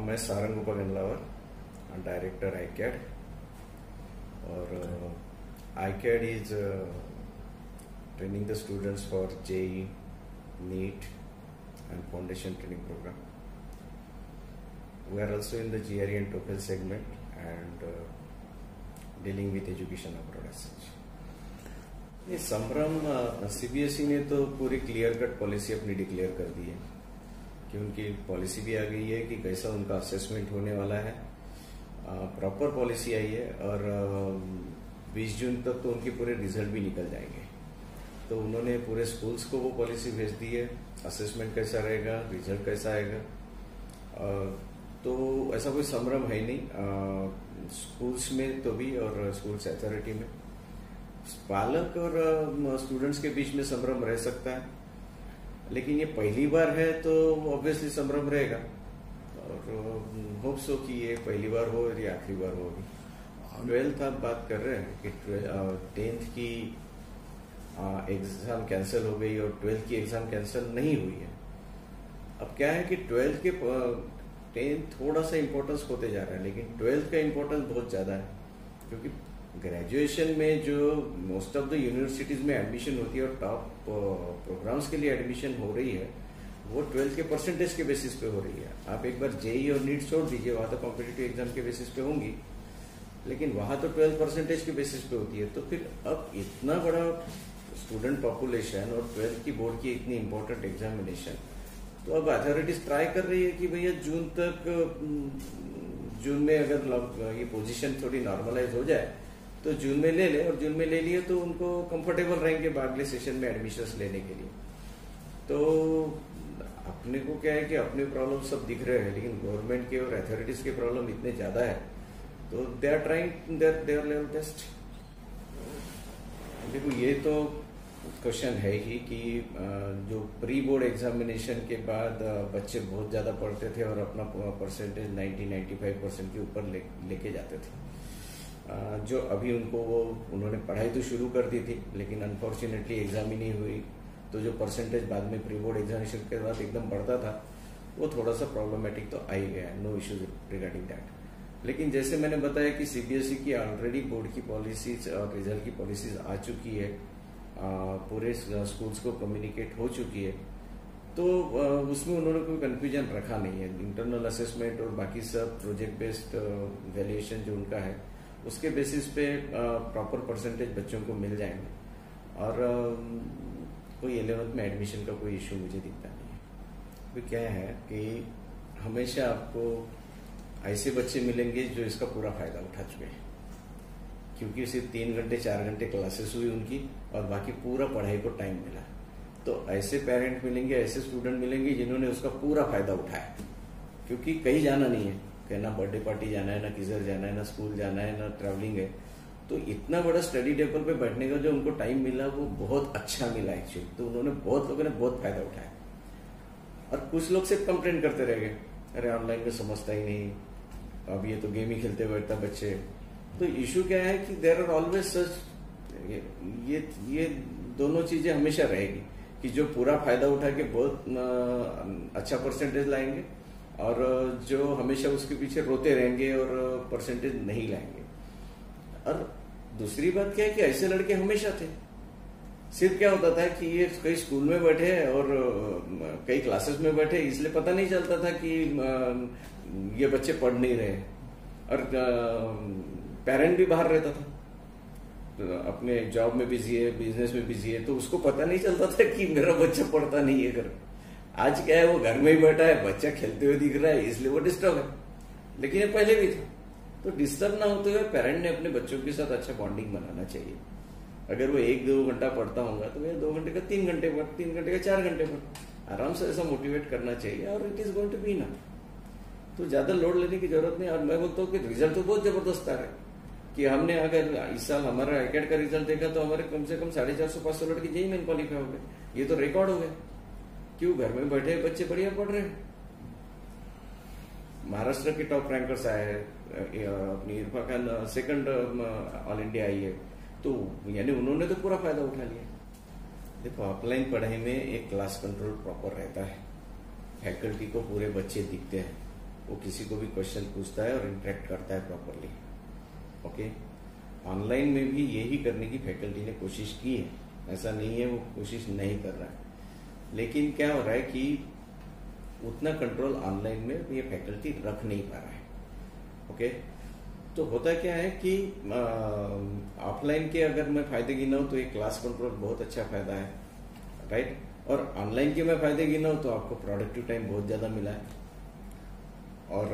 मैं Sarang Upganlawar, director ICAD, और ICAD is training the students for JEE, NEET and foundation training program. We are also in the GRE and TOEFL segment and dealing with education abroad as such. ये संभ्रम CBSE ने तो पूरी clear cut policy अपनी declare कर दी है कि उनकी पॉलिसी भी आ गई है कि कैसा उनका असेसमेंट होने वाला है। प्रॉपर पॉलिसी आई है और 20 जून तक तो उनके पूरे रिजल्ट भी निकल जाएंगे। तो उन्होंने पूरे स्कूल्स को वो पॉलिसी भेज दी है, असेसमेंट कैसा रहेगा, रिजल्ट कैसा आएगा। तो ऐसा कोई संभ्रम है नहीं स्कूल्स में तो भी और स्कूल्स अथॉरिटी में। पालक और स्टूडेंट्स के बीच में संभ्रम रह सकता है, लेकिन ये पहली बार है तो ऑब्वियसली संभ्रम रहेगा और होप सो कि ये पहली बार हो या आखिरी बार हो। 12th आप बात कर रहे हैं कि 10th की एग्जाम कैंसिल हो गई और 12th की एग्जाम कैंसिल नहीं हुई है। अब क्या है कि 12th के 10th थोड़ा सा इम्पोर्टेंस होते जा रहा है, लेकिन 12th का इम्पोर्टेंस बहुत ज्यादा है, क्योंकि ग्रेजुएशन में जो मोस्ट ऑफ द यूनिवर्सिटीज में एडमिशन होती है और टॉप प्रोग्राम्स के लिए एडमिशन हो रही है, वो 12th के परसेंटेज के बेसिस पे हो रही है। आप एक बार JEE और नीट छोड़ दीजिए, वहां तो कॉम्पिटिटिव एग्जाम के बेसिस पे होंगी, लेकिन वहां तो 12 परसेंटेज के बेसिस पे होती है। तो फिर अब इतना बड़ा स्टूडेंट पॉपुलेशन और 12th की बोर्ड की इतनी इंपॉर्टेंट एग्जामिनेशन, तो अब अथॉरिटीज ट्राई कर रही है कि भैया जून में अगर ये पोजीशन थोड़ी नॉर्मलाइज हो जाए तो जून में ले ले, और जून में ले लिए तो उनको कंफर्टेबल रहेंगे अगले सेशन में एडमिशन्स लेने के लिए। तो अपने को क्या है कि अपने प्रॉब्लम सब दिख रहे हैं, लेकिन गवर्नमेंट के और अथॉरिटीज के प्रॉब्लम इतने ज्यादा है, तो they are trying their level best. देखो ये तो क्वेश्चन है ही कि जो प्री बोर्ड एग्जामिनेशन के बाद बच्चे बहुत ज्यादा पढ़ते थे और अपना परसेंटेज 90-95% के ऊपर लेके जाते थे। जो अभी उन्होंने पढ़ाई तो शुरू कर दी थी, लेकिन अनफॉर्चुनेटली एग्जाम ही नहीं हुई, तो जो परसेंटेज बाद में प्री बोर्ड एग्जामिनेशन के बाद एकदम बढ़ता था, वो थोड़ा सा प्रॉब्लमेटिक तो आ ही गया है। No issues regarding that. लेकिन जैसे मैंने बताया कि CBSE की ऑलरेडी बोर्ड की पॉलिसीज और रिजल्ट की पॉलिसीज आ चुकी है, पूरे स्कूल्स को कम्युनिकेट हो चुकी है, तो उसमें उन्होंने कोई कंफ्यूजन रखा नहीं है। इंटरनल असेसमेंट और बाकी सब प्रोजेक्ट बेस्ड वैल्यूएशन जो उनका है, उसके बेसिस पे प्रॉपर परसेंटेज बच्चों को मिल जाएंगे और कोई 11th में एडमिशन का कोई इश्यू मुझे दिखता नहीं है। तो क्या है कि हमेशा आपको ऐसे बच्चे मिलेंगे जो इसका पूरा फायदा उठा चुके हैं, क्योंकि सिर्फ 3 घंटे 4 घंटे क्लासेस हुई उनकी और बाकी पूरा पढ़ाई को टाइम मिला। तो ऐसे पेरेंट मिलेंगे, ऐसे स्टूडेंट मिलेंगे जिन्होंने उसका पूरा फायदा उठाया, क्योंकि कहीं जाना नहीं है, ना बर्थडे पार्टी जाना है, ना किधर जाना है, ना स्कूल जाना है, ना ट्रैवलिंग है। तो इतना बड़ा स्टडी टेबल पे बैठने का जो उनको टाइम मिला वो बहुत अच्छा मिला एक्चुअली। तो उन्होंने बहुत लोगों ने बहुत फायदा उठाया। और कुछ लोग सिर्फ कंप्लेंट करते रह गए, अरे ऑनलाइन में समझता ही नहीं, अब ये तो गेम ही खेलते बैठता बच्चे। तो इशू क्या है कि देयर आर ऑलवेज सच, ये दोनों चीजें हमेशा रहेगी कि जो पूरा फायदा उठा के बहुत अच्छा परसेंटेज लाएंगे और जो हमेशा उसके पीछे रोते रहेंगे और परसेंटेज नहीं लाएंगे। और दूसरी बात क्या है कि ऐसे लड़के हमेशा थे। सिर्फ क्या होता था कि ये कई स्कूल में बैठे और कई क्लासेस में बैठे, इसलिए पता नहीं चलता था कि ये बच्चे पढ़ नहीं रहे, और पेरेंट भी बाहर रहता था, तो अपने जॉब में बिजी है, बिजनेस में बिजी है, तो उसको पता नहीं चलता था कि मेरा बच्चा पढ़ता नहीं है घर। आज क्या है, वो घर में ही बैठा है, बच्चा खेलते हुए दिख रहा है, इसलिए वो डिस्टर्ब है। लेकिन ये पहले भी था। तो डिस्टर्ब ना होते हुए पेरेंट ने अपने बच्चों के साथ अच्छा बॉन्डिंग बनाना चाहिए। अगर वो 1-2 घंटा पढ़ता होगा तो भैया 2 घंटे का 3 घंटे पढ़, 3 घंटे का 4 घंटे पढ़, आराम से ऐसा मोटिवेट करना चाहिए। और it is going to be ना, तो ज्यादा लोड लेने की जरूरत नहीं। और मैं बोलता हूँ कि रिजल्ट तो बहुत जबरदस्त आ रहा है कि हमने अगर इस साल हमारा ICAD का रिजल्ट देखा तो हमारे कम से कम 450-500 लड़के JEE मेन क्वालिफाई हो गए। ये तो रिकॉर्ड हो गया। क्यों? घर में बैठे बच्चे बढ़िया पढ़ रहे हैं। महाराष्ट्र के टॉप रैंकर्स आए हैं, अपनी Irfa Khan 2nd all India आई है, तो यानी उन्होंने तो पूरा फायदा उठा लिया। देखो ऑफलाइन पढ़ाई में एक क्लास कंट्रोल प्रॉपर रहता है, फैकल्टी को पूरे बच्चे दिखते हैं, वो किसी को भी क्वेश्चन पूछता है और इंटरेक्ट करता है प्रॉपरली। ओके, ऑनलाइन में भी यही करने की फैकल्टी ने कोशिश की है, ऐसा नहीं है वो कोशिश नहीं कर रहा है, लेकिन क्या हो रहा है कि उतना कंट्रोल ऑनलाइन में ये फैकल्टी रख नहीं पा रहा है। ओके, तो होता क्या है कि ऑफलाइन के अगर मैं फायदे गिनाऊं तो ये क्लास कंट्रोल बहुत अच्छा फायदा है, राइट। और ऑनलाइन के मैं फायदे गिनाऊं तो आपको प्रोडक्टिव टाइम बहुत ज्यादा मिला है। और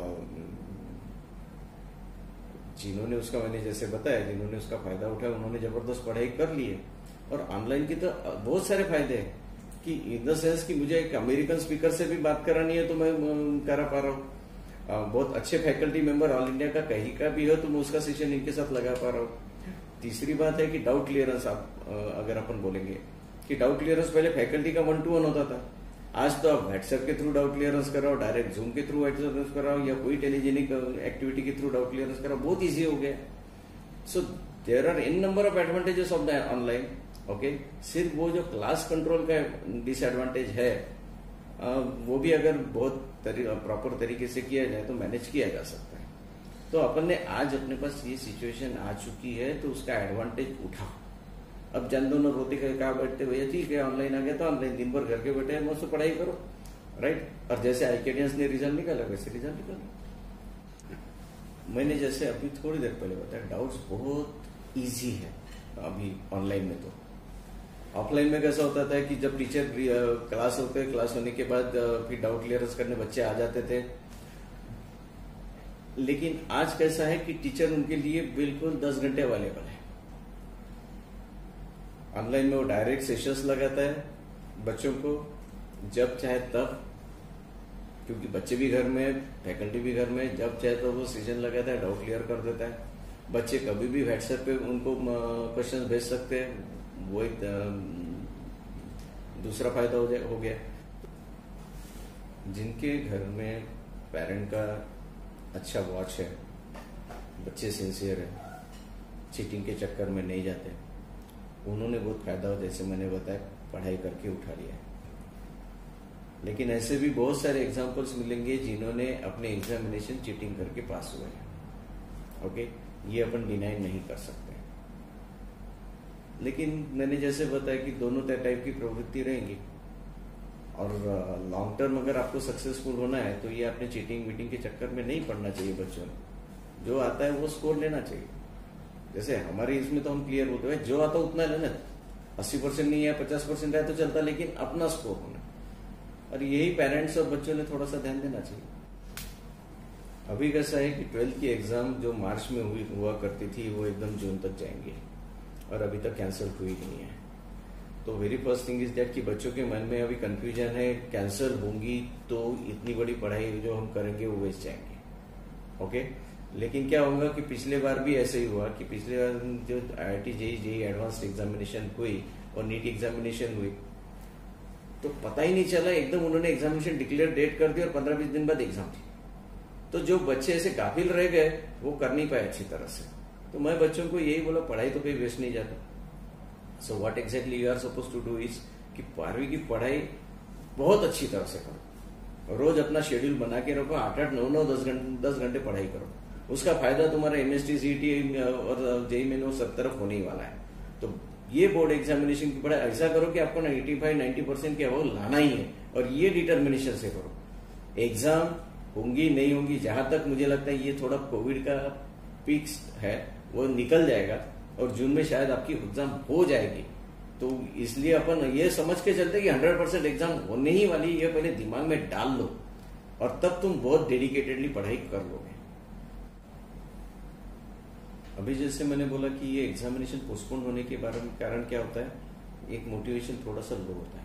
जिन्होंने उसका, मैंने जैसे बताया, जिन्होंने उसका फायदा उठाया उन्होंने जबरदस्त पढ़ाई कर ली है। और ऑनलाइन की तो बहुत सारे फायदे हैं कि इन द सेंस कि मुझे एक अमेरिकन स्पीकर से भी बात करानी है तो मैं करा पा रहा हूँ। बहुत अच्छे फैकल्टी मेंबर ऑल इंडिया का कहीं का भी हो तो मैं उसका सेशन इनके साथ लगा पा रहा हूँ। तीसरी बात है कि डाउट क्लियरेंस, आप अगर अपन बोलेंगे कि डाउट क्लियरेंस पहले फैकल्टी का 1-to-1 होता था, आज तो आप व्हाट्सएप के थ्रू डाउट क्लियरेंस कराओ, डायरेक्ट जूम के थ्रू क्लियरेंस कराओ, या कोई टेलीजेनिक एक्टिविटी के थ्रू डाउट क्लियरेंस कराओ, बहुत ईजी हो गया। So there are in number of advantages of the online. Okay, सिर्फ वो जो क्लास कंट्रोल का डिसएडवांटेज है वो भी अगर बहुत प्रॉपर तरीके से किया जाए तो मैनेज किया जा सकता है। तो अपन ने आज अपने पास ये सिचुएशन आ चुकी है तो उसका एडवांटेज उठा। अब जन दोनों रोते कहा बैठते, भैया ठीक है ऑनलाइन आ गया तो ऑनलाइन दिन भर घर के बैठे मस्त पढ़ाई करो, राइट। और जैसे आईकेडियंस ने रिजल्ट निकाला वैसे रिजल्ट निकाला। मैंने जैसे अभी थोड़ी देर पहले बताया, डाउट्स बहुत इजी है अभी ऑनलाइन में। तो ऑफलाइन में कैसा होता था कि जब टीचर क्लास होते, क्लास होने के बाद फिर डाउट क्लियरेंस करने बच्चे आ जाते थे। लेकिन आज कैसा है कि टीचर उनके लिए बिल्कुल 10 घंटे अवेलेबल है। ऑनलाइन में वो डायरेक्ट सेशंस लगाता है बच्चों को जब चाहे तब, क्योंकि बच्चे भी घर में, फैकल्टी भी घर में, जब चाहे तो वो सेशन लगाता है, डाउट क्लियर कर देता है। बच्चे कभी भी व्हाट्सएप पे उनको क्वेश्चन भेज सकते हैं, वो एक दूसरा फायदा हो गया। जिनके घर में पेरेंट का अच्छा वॉच है, बच्चे सिंसियर है, चीटिंग के चक्कर में नहीं जाते, उन्होंने बहुत फायदा, जैसे मैंने बताया, पढ़ाई करके उठा लिया है। लेकिन ऐसे भी बहुत सारे एग्जाम्पल्स मिलेंगे जिन्होंने अपने एग्जामिनेशन चीटिंग करके पास हुए हैं। ओके, ये अपन डिनाई नहीं कर सकते। लेकिन मैंने जैसे बताया कि दोनों टाइप की प्रवृत्ति रहेंगी। और लॉन्ग टर्म अगर आपको सक्सेसफुल होना है तो ये आपने चीटिंग मीटिंग के चक्कर में नहीं पड़ना चाहिए। बच्चों ने जो आता है वो स्कोर लेना चाहिए। जैसे हमारे इसमें तो हम क्लियर होते हैं, जो आता उतना लेना, 80% नहीं है 50% है तो चलता, लेकिन अपना स्कोर होना। और यही पेरेंट्स और बच्चों ने थोड़ा सा ध्यान देना चाहिए। अभी कैसा है कि 12th की एग्जाम जो मार्च में हुआ करती थी वो एकदम जून तक जाएंगे और अभी तक कैंसिल हुई नहीं है। तो very first thing is that कि बच्चों के मन में अभी कंफ्यूजन है, कैंसिल होंगी तो इतनी बड़ी पढ़ाई जो हम करेंगे वो वेस्ट जाएंगे। ओके, लेकिन क्या होगा कि पिछले बार भी ऐसे ही हुआ कि पिछले बार जो IIT JEE एडवांस्ड एग्जामिनेशन हुई और नीट एग्जामिनेशन हुई तो पता ही नहीं चला, एकदम उन्होंने एग्जामिनेशन डिक्लेयर डेट कर दी और 15-20 दिन बाद एग्जाम थी। तो जो बच्चे ऐसे गाफिल रह गए वो कर नहीं पाए अच्छी तरह से। तो मैं बच्चों को यही बोला, पढ़ाई तो कहीं वेस्ट नहीं जाता। So what exactly you are suppose to do is कि 12वीं की पढ़ाई बहुत अच्छी तरह से करो, रोज अपना शेड्यूल बना के रखो, 8-8, 9-9, 10 घंटे पढ़ाई करो। उसका फायदा तुम्हारा MST CET और JEE मेन सब तरफ होने ही वाला है। तो ये बोर्ड एग्जामिनेशन की पढ़ाई ऐसा करो कि आपको 85-90% के अबाव लाना ही है, और ये डिटर्मिनेशन से करो। एग्जाम होंगी नहीं होंगी, जहां तक मुझे लगता है ये थोड़ा कोविड का पीक्स है वो निकल जाएगा और जून में शायद आपकी एग्जाम हो जाएगी। तो इसलिए अपन ये समझ के चलते कि 100% एग्जाम होने ही वाली, ये पहले दिमाग में डाल लो और तब तुम बहुत डेडिकेटेडली पढ़ाई कर लोगे। अभी जैसे मैंने बोला कि ये एग्जामिनेशन पोस्टपोन होने के बारे में कारण क्या होता है, एक मोटिवेशन थोड़ा सा लो होता है।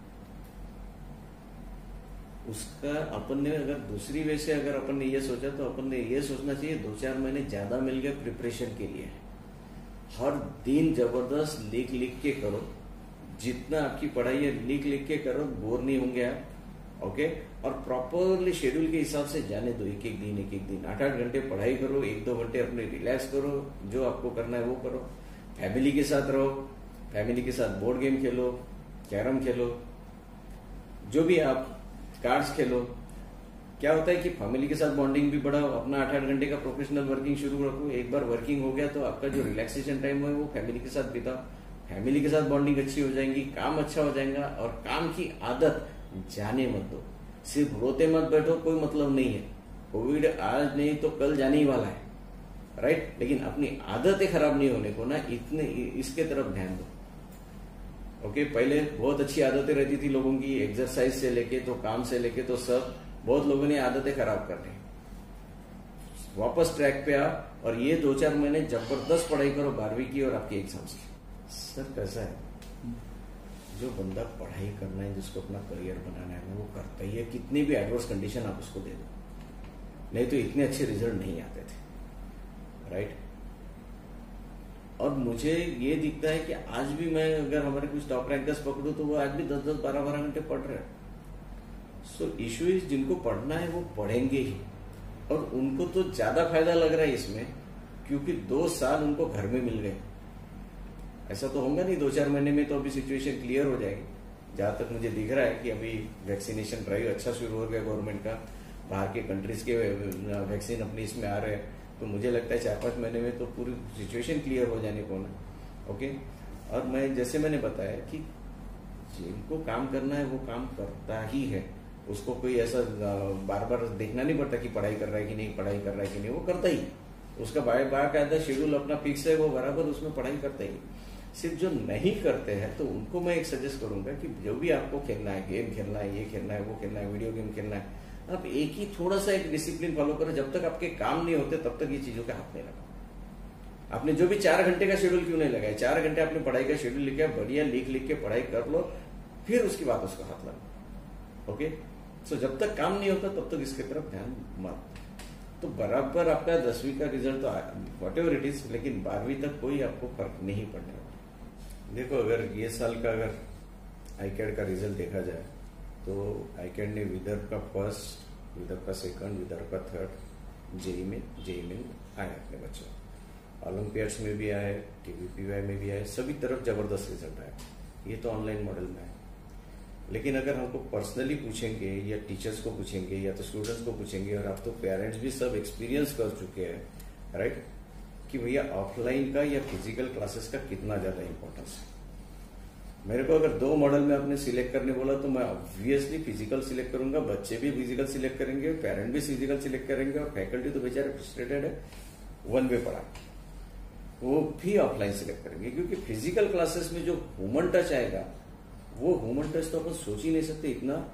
उसका अपन ने अगर दूसरी वे से अगर अपन ने ये सोचा तो अपन ने ये सोचना चाहिए 2-4 महीने ज्यादा मिल गए प्रिपरेशन के लिए। हर दिन जबरदस्त लिख लिख के करो, जितना आपकी पढ़ाई है लिख लिख के करो, बोर नहीं होंगे आप। ओके, और प्रॉपरली शेड्यूल के हिसाब से जाने दो, एक एक दिन 8-8 घंटे पढ़ाई करो, 1-2 घंटे अपने रिलैक्स करो, जो आपको करना है वो करो। फैमिली के साथ रहो, फैमिली के साथ बोर्ड गेम खेलो, कैरम खेलो, जो भी आप कार्ड्स खेलो, क्या होता है कि फैमिली के साथ बॉन्डिंग भी बढ़ाओ, अपना 8-8 घंटे का प्रोफेशनल वर्किंग शुरू रखो। एक बार वर्किंग हो गया तो आपका जो रिलैक्सेशन टाइम है वो फैमिली के साथ बिताओ। फैमिली के साथ बॉन्डिंग अच्छी हो जाएगी, काम अच्छा हो जाएगा, और काम की आदत जाने मत दो। सिर्फ रोते मत बैठो, कोई मतलब नहीं है। कोविड आज नहीं तो कल जाने ही वाला है, राइट। लेकिन अपनी आदतें खराब नहीं होने को ना, इतने इसके तरफ ध्यान दो। ओके, पहले बहुत अच्छी आदतें रहती थी लोगों की, एक्सरसाइज से लेके तो काम से लेके तो सब। बहुत लोगों ने आदतें खराब कर ली। वापस ट्रैक पे आ, और ये 2-4 महीने जबरदस्त पढ़ाई करो 12वीं की और आपके एग्जाम्स की। सर कैसा है, जो बंदा पढ़ाई करना है, जिसको अपना करियर बनाना है, वो करता ही है। कितनी भी एडवर्स कंडीशन आप उसको दे दो, नहीं तो इतने अच्छे रिजल्ट नहीं आते थे, राइट। और मुझे ये दिखता है कि आज भी मैं अगर हमारे कुछ टॉप रैंकर्स पकड़ू तो वो आज भी 10-10, 12-12 घंटे पढ़ रहे हैं। सो इश्यू इज, जिनको पढ़ना है वो पढ़ेंगे ही, और उनको तो ज्यादा फायदा लग रहा है इसमें, क्योंकि 2 साल उनको घर में मिल गए। ऐसा तो होगा नहीं 2-4 महीने में तो अभी सिचुएशन क्लियर हो जाएगी। जहां तक मुझे दिख रहा है कि अभी वैक्सीनेशन ड्राइव अच्छा शुरू हो गया गवर्नमेंट का, बाहर के कंट्रीज के वैक्सीन अपनी इसमें आ रहे हैं, तो मुझे लगता है 4-5 महीने में तो पूरी सिचुएशन क्लियर हो जाने को ना। ओके, और मैं जैसे मैंने बताया कि जिनको काम करना है वो काम करता ही है, उसको कोई ऐसा बार बार देखना नहीं पड़ता कि पढ़ाई कर रहा है कि नहीं, पढ़ाई कर रहा है कि नहीं, वो करता ही। उसका बाकायदा शेड्यूल अपना फिक्स है, वो बराबर उसमें पढ़ाई करता ही। सिर्फ जो नहीं करते हैं तो उनको मैं एक सजेस्ट करूंगा कि जो भी आपको खेलना है, गेम खेलना है, ये खेलना है, वो खेलना है, वीडियो गेम खेलना है, आप एक ही थोड़ा सा एक डिसिप्लिन फॉलो करो। जब तक आपके काम नहीं होते तब तक ये चीजों का हाथ नहीं लगाओ। आपने जो भी 4 घंटे का शेड्यूल क्यों नहीं लगाया, 4 घंटे आपने पढ़ाई का शेड्यूल लिखा, बढ़िया लिख के पढ़ाई कर लो, फिर उसके बाद उसका हाथ लगाओ। ओके, सो जब तक काम नहीं होता तब तक इसकी तरफ ध्यान मत। तो बराबर आपका 10वीं का रिजल्ट तो वॉट एवर इट इज, लेकिन 12वीं तक कोई आपको फर्क नहीं पड़ने वाला। देखो, अगर ये साल का अगर आईकैड का रिजल्ट देखा जाए तो आईकैड ने विदर्भ का फर्स्ट, विदर्भ का सेकंड, विदर्भ का थर्ड, जेई में आए अपने बच्चों, ओलंपियाड्स में भी आए, TVPY में भी आए, सभी तरफ जबरदस्त रिजल्ट आए। ये तो ऑनलाइन मॉडल में है। लेकिन अगर हमको पर्सनली पूछेंगे या टीचर्स को पूछेंगे या तो स्टूडेंट्स को पूछेंगे, और अब तो पेरेंट्स भी सब एक्सपीरियंस कर चुके हैं, राइट, कि भैया ऑफलाइन का या फिजिकल क्लासेस का कितना ज्यादा इंपॉर्टेंस है। मेरे को अगर 2 मॉडल में आपने सिलेक्ट करने बोला तो मैं ऑब्वियसली फिजिकल सिलेक्ट करूंगा, बच्चे भी फिजिकल सिलेक्ट करेंगे, पेरेंट भी फिजिकल सिलेक्ट करेंगे, और फैकल्टी तो बेचारे फ्रस्ट्रेटेड है, 1 वे पढ़ा, वो भी ऑफलाइन सिलेक्ट करेंगे। क्योंकि फिजिकल क्लासेस में जो ह्यूमन टच आएगा, वो ह्यूमन टच तो अपन सोच ही नहीं सकते,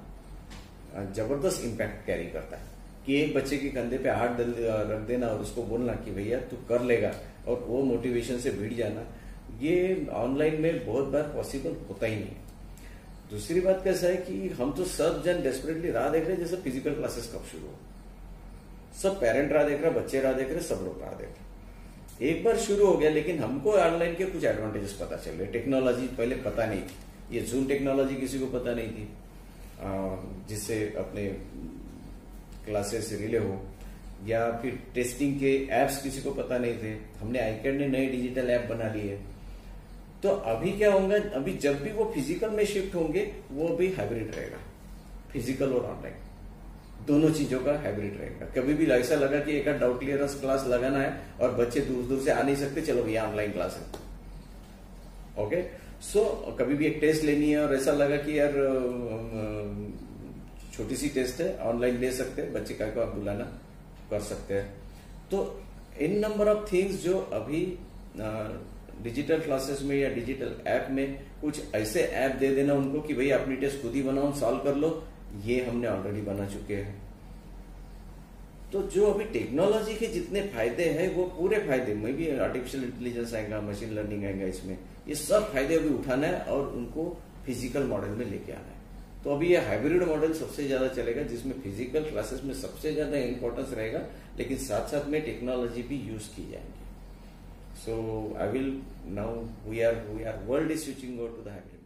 इतना जबरदस्त इंपैक्ट कैरी करता है कि एक बच्चे के कंधे पे हाथ रख देना और उसको बोलना कि भैया तू कर लेगा, और वो मोटिवेशन से भिड़ जाना, ये ऑनलाइन में बहुत बार पॉसिबल होता ही नहीं है। दूसरी बात कैसा है कि हम तो सब जन डेस्परेटली राह देख रहे हैं जैसे फिजिकल क्लासेस कब शुरू हो। सब पेरेंट राह देख रहे, बच्चे राह देख रहे, सब लोग राह देख रहे। एक बार शुरू हो गया, लेकिन हमको ऑनलाइन के कुछ एडवांटेजेस पता चल रहे। टेक्नोलॉजी पहले पता नहीं थी, ये जूम टेक्नोलॉजी किसी को पता नहीं थी, जिससे अपने क्लासेस रिले हो, या फिर टेस्टिंग के एप्स किसी को पता नहीं थे। हमने आईकैड ने नए डिजिटल ऐप बना लिए। तो अभी क्या होगा, अभी जब भी वो फिजिकल में शिफ्ट होंगे, वो भी हाइब्रिड रहेगा, फिजिकल और ऑनलाइन दोनों चीजों का हाइब्रिड रहेगा। कभी भी ऐसा लगा कि एक डाउट क्लियरेंस क्लास लगाना है और बच्चे दूर दूर से आ नहीं सकते, चलो भैया ऑनलाइन क्लास है। ओके, सो कभी भी एक टेस्ट लेनी है और ऐसा लगा कि यार छोटी सी टेस्ट है, ऑनलाइन ले सकते हैं, बच्चे का को आप बुलाना कर सकते हैं। तो इन नंबर ऑफ थिंग्स जो अभी डिजिटल क्लासेस में या डिजिटल ऐप में कुछ ऐसे ऐप दे देना उनको कि भाई अपनी टेस्ट खुद ही बनाओ, सॉल्व कर लो, ये हमने ऑलरेडी बना चुके हैं। तो जो अभी टेक्नोलॉजी के जितने फायदे हैं, वो पूरे फायदे में भी आर्टिफिशियल इंटेलिजेंस आएगा, मशीन लर्निंग आएगा, इसमें ये सब फायदे अभी उठाना है और उनको फिजिकल मॉडल में लेके आना है। तो अभी ये हाइब्रिड मॉडल सबसे ज्यादा चलेगा, जिसमें फिजिकल क्लासेस में सबसे ज्यादा इंपॉर्टेंस रहेगा, लेकिन साथ साथ में टेक्नोलॉजी भी यूज की जाएंगी। So I will now we are world is switching over to the hybrid.